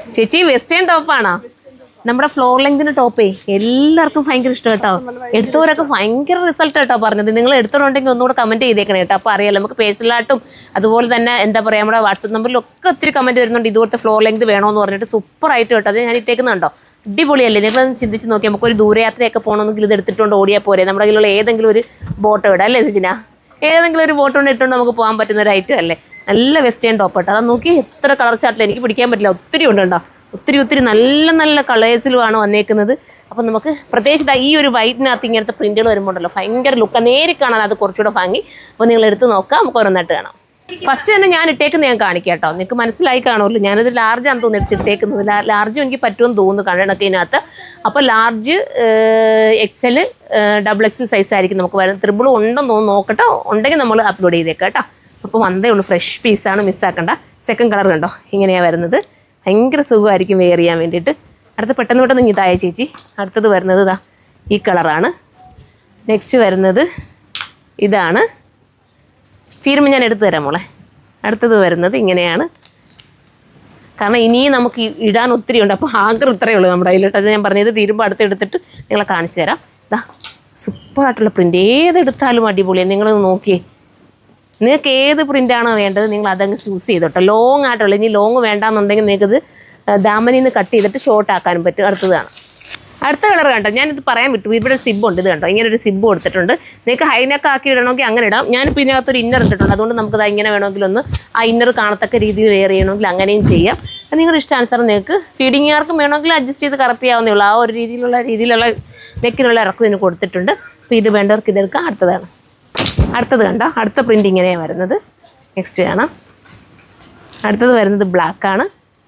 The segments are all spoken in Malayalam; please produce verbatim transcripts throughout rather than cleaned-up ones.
ചേച്ചി വെസ്റ്റേൺ ടോപ്പാണോ? നമ്മുടെ ഫ്ലോർ ലെങ്തിന്റെ ടോപ്പേ എല്ലാവർക്കും ഭയങ്കര ഇഷ്ടം കേട്ടോ. എടുത്തവരൊക്കെ ഭയങ്കര റിസൾട്ട് കേട്ടോ പറഞ്ഞത്. നിങ്ങൾ എടുത്തവരുണ്ടെങ്കിൽ ഒന്നുകൂടെ കമന്റ് ചെയ്തേക്കണം കേട്ടോ. അപ്പോൾ അറിയാലോ നമുക്ക് പേഴ്സണലായിട്ടും അതുപോലെ തന്നെ എന്താ പറയുക നമ്മുടെ വാട്സപ്പ് നമ്പറിലൊക്കെ ഒത്തിരി കമന്റ് വരുന്നുണ്ട് ഇതുപോലത്തെ ഫ്ലോർ ലെങ്ത് വേണമെന്ന് പറഞ്ഞിട്ട്. സൂപ്പർ ആയിട്ട് കേട്ടോ. അത് ഞാൻ ഇട്ടേക്കുന്നുണ്ടോ അടിപൊളിയല്ലേ? നിങ്ങളൊന്ന് ചിന്തിച്ച് നോക്കി നമുക്കൊരു ദൂരയാത്രയൊക്കെ പോകണമെങ്കിൽ ഇത് എടുത്തിട്ടുണ്ട് ഓടിയാൽ പോരെ. നമ്മുടെ കയ്യിലുള്ള ഏതെങ്കിലും ഒരു ബോട്ടോ ഇടാം അല്ലേ സുജിന? ഏതെങ്കിലും ഒരു ബോട്ടോ കൊണ്ട് ഇട്ടുകൊണ്ട് നമുക്ക് പോകാൻ പറ്റുന്ന ഒരു ഐറ്റം അല്ലേ? നല്ല വെസ്റ്റേൺ ടോപ്പ് കേട്ടോ. അത് നോക്കി എത്ര കളർ ചാർട്ടിൽ എനിക്ക് പിടിക്കാൻ പറ്റില്ല. ഒത്തിരി ഉണ്ടോ ഒത്തിരി ഒത്തിരി നല്ല നല്ല കളേഴ്സിലുമാണ് വന്നേക്കുന്നത്. അപ്പം നമുക്ക് പ്രത്യേകിച്ച് ഈ ഒരു വൈറ്റിനകത്ത് ഇങ്ങനത്തെ പ്രിന്റുകൾ വരുമ്പോണ്ടല്ലോ ഭയങ്കര ലുക്ക്. നേരി കാണാൻ അത് കുറച്ചുകൂടെ ഭംഗി. അപ്പോൾ നിങ്ങൾ എടുത്ത് നോക്കാം. നമുക്ക് ഓരോന്നായിട്ട് കാണാം. ഫസ്റ്റ് തന്നെ ഞാൻ ഇട്ടേക്കുന്നത് ഞാൻ കാണിക്കാം കേട്ടോ. നിങ്ങൾക്ക് മനസ്സിലായി കാണുമല്ലോ. ഞാനത് ലാർജാണ് തോന്നുന്നു എടുത്തിട്ടേക്കുന്നത്. ലാർജ് എനിക്ക് പറ്റുമെന്ന് തോന്നുന്നു കണ്ണടക്കതിനകത്ത്. അപ്പോൾ large XL double XL size ആയിരിക്കും നമുക്ക് വരുന്നത്. ത്രിബിളും ഉണ്ടെന്ന് തോന്നുന്നു. നോക്കട്ടെ, ഉണ്ടെങ്കിൽ നമ്മൾ അപ്ലോഡ് ചെയ്തേക്കാം കേട്ടോ. അപ്പോൾ വന്നേ ഉള്ളൂ, ഫ്രഷ് പീസാണ്, മിസ്സാക്കണ്ട. സെക്കൻഡ് കളർ കണ്ടോ ഇങ്ങനെയാണ് വരുന്നത്. ഭയങ്കര സുഖമായിരിക്കും വെയർ ചെയ്യാൻ വേണ്ടിയിട്ട്. അടുത്ത് പെട്ടെന്ന് പെട്ടെന്ന് ഇനി തായ ചേച്ചി. അടുത്തത് വരുന്നത് ഇതാ ഈ കളറാണ്. നെക്സ്റ്റ് വരുന്നത് ഇതാണ്. തീരുമ്പോൾ ഞാൻ എടുത്തു തരാം മോളെ. അടുത്തത് വരുന്നത് ഇങ്ങനെയാണ്. കാരണം ഇനിയും നമുക്ക് ഇടാൻ ഒത്തിരി ഉണ്ട്. അപ്പോൾ ആഗ്രഹം ഇത്രയേ ഉള്ളൂ നമ്മുടെ കയ്യിലോട്ട്. അത് ഞാൻ പറഞ്ഞത് തീരുമ്പോൾ അടുത്ത് എടുത്തിട്ട് നിങ്ങളെ കാണിച്ചു തരാം. ഇതാ സൂപ്പറായിട്ടുള്ള പ്രിൻ്റ്. ഏതെടുത്താലും അടിപൊളിയാണ്. നിങ്ങളത് നോക്കിയേ. നിങ്ങൾക്ക് ഏത് പ്രിൻ്റാണോ വേണ്ടത് നിങ്ങൾ അതങ്ങ് ചൂസ് ചെയ്തോട്ടോ. ലോങ് ആയിട്ടുള്ള ഇനി ലോങ് വേണ്ടാന്നുണ്ടെങ്കിൽ നിങ്ങൾക്കിത് ദാമനിൽ നിന്ന് കട്ട് ചെയ്തിട്ട് ഷോർട്ട് ആക്കാനും പറ്റും. അടുത്തതാണ് അടുത്ത കളർ കണ്ടോ. ഞാനിത് പറയാൻ വിട്ടു. ഇവിടെ സിബ് ഉണ്ട്. ഇത് കണ്ടോ ഇങ്ങനെ ഒരു സിബ് കൊടുത്തിട്ടുണ്ട്. നിങ്ങൾക്ക് ഹൈനെക്ക് ആക്കി ഇടണമെങ്കിൽ അങ്ങനെ ഇടാം. ഞാനിപ്പോൾ ഇതിനകത്തൊരു ഇന്നർ ഇട്ടിട്ടുണ്ട്. അതുകൊണ്ട് നമുക്കത് ഇങ്ങനെ വേണമെങ്കിലൊന്ന് ആ ഇന്നർ കാണത്തക്ക രീതിയിൽ വെയർ ചെയ്യണമെങ്കിൽ അങ്ങനെയും ചെയ്യാം. അത് നിങ്ങളുടെ ഇഷ്ടാനുസരണം നിങ്ങൾക്ക് ഫീഡിങ്ങുകാർക്കും വേണമെങ്കിൽ അഡ്ജസ്റ്റ് ചെയ്ത് കറക്റ്റ് ചെയ്യാവുന്നേ ഉള്ളൂ. ആ ഒരു രീതിയിലുള്ള രീതിയിലുള്ള നെക്കിനുള്ള ഇറക്കം ഇതിന് കൊടുത്തിട്ടുണ്ട്. അപ്പോൾ ഇത് വേണ്ടവർക്ക് ഇതെടുക്കാം. അടുത്തതാണ് അടുത്തത് കണ്ടോ. അടുത്ത പ്രിൻ്റ് ഇങ്ങനെയാണ് വരുന്നത്. നെക്സ്റ്റ് കാണാം. അടുത്തത് വരുന്നത് ബ്ലാക്കാണ്.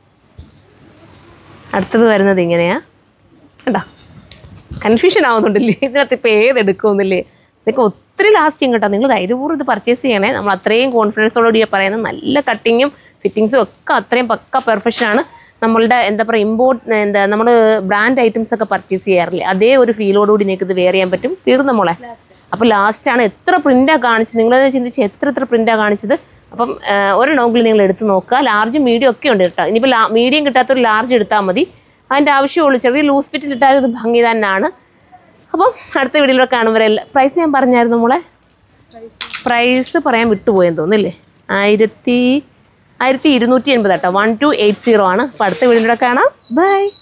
അടുത്തത് വരുന്നത് ഇങ്ങനെയാണ് കേട്ടോ. കൺഫ്യൂഷൻ ആവുന്നുണ്ടല്ലേ ഇതിനകത്ത് ഇപ്പോൾ ഏതെടുക്കുമെന്നില്ലേ? ഇതൊക്കെ ഒത്തിരി ലാസ്റ്റിങ് കേട്ടോ. നിങ്ങൾ ധൈര്യപൂർവ്വം ഇത് പർച്ചേസ് ചെയ്യണേ. നമ്മൾ അത്രയും കോൺഫിഡൻസോടുകൂടി പറയുന്നത്. നല്ല കട്ടിങ്ങും ഫിറ്റിങ്സും ഒക്കെ അത്രയും പക്ക പെർഫെക്ഷനാണ്. നമ്മളുടെ എന്താ പറയുക ഇമ്പോർട്ട് എന്താ നമ്മൾ ബ്രാൻഡ് ഐറ്റംസ് ഒക്കെ പർച്ചേസ് ചെയ്യാറില്ലേ അതേ ഒരു ഫീലോടുകൂടി നിങ്ങൾക്ക് ഇത് വെയർ ചെയ്യാൻ പറ്റും. തീർന്ന മോളെ. അപ്പോൾ ലാസ്റ്റാണ് എത്ര പ്രിൻ്റാണ് കാണിച്ചത്. നിങ്ങളത് ചിന്തിച്ച് എത്ര എത്ര പ്രിൻ്റാണ് കാണിച്ചത്. അപ്പം ഒരു നോക്കിൽ നിങ്ങൾ എടുത്ത് നോക്കുക. ലാർജ് മീഡിയം ഒക്കെ ഉണ്ട് കേട്ടോ. ഇനിയിപ്പോൾ ലാ മീഡിയം കിട്ടാത്തൊരു ലാർജ് എടുത്താൽ മതി. അതിൻ്റെ ആവശ്യമുള്ളൂ. ചെറിയ ലൂസ് ഫിറ്റിൽ ഇട്ടാലും ഇത് ഭംഗി തന്നെയാണ്. അപ്പം അടുത്ത വീഡിയോയിലൂടെ കാണുമ്പോഴല്ല പ്രൈസ് ഞാൻ പറഞ്ഞായിരുന്നു മോളെ. പ്രൈസ് പറയാൻ വിട്ടുപോയെന്ന് തോന്നുന്നില്ലേ? ആയിരത്തി ആയിരത്തി ഇരുന്നൂറ്റി എൺപത് കേട്ടോ. വൺ ടു എയ്റ്റ് സീറോ ആണ്. അപ്പോൾ അടുത്ത വീഡിയോയിലൂടെ കാണാം. ബൈ.